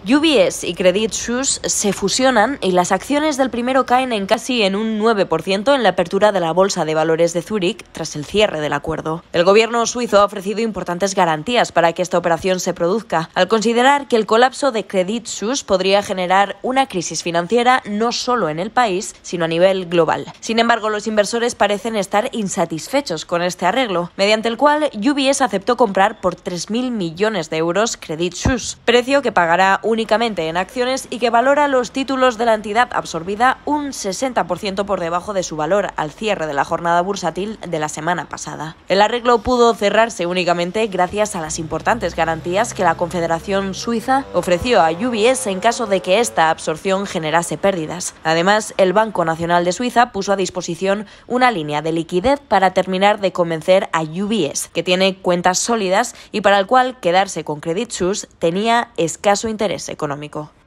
UBS y Credit Suisse se fusionan y las acciones del primero caen en casi un 9% en la apertura de la Bolsa de Valores de Zúrich tras el cierre del acuerdo. El gobierno suizo ha ofrecido importantes garantías para que esta operación se produzca, al considerar que el colapso de Credit Suisse podría generar una crisis financiera no solo en el país, sino a nivel global. Sin embargo, los inversores parecen estar insatisfechos con este arreglo, mediante el cual UBS aceptó comprar por 3.000 millones de euros Credit Suisse, precio que pagará únicamente en acciones y que valora los títulos de la entidad absorbida un 60% por debajo de su valor al cierre de la jornada bursátil de la semana pasada. El arreglo pudo cerrarse únicamente gracias a las importantes garantías que la Confederación Suiza ofreció a UBS en caso de que esta absorción generase pérdidas. Además, el Banco Nacional de Suiza puso a disposición una línea de liquidez para terminar de convencer a UBS, que tiene cuentas sólidas y para el cual quedarse con Credit Suisse tenía escaso interés económico.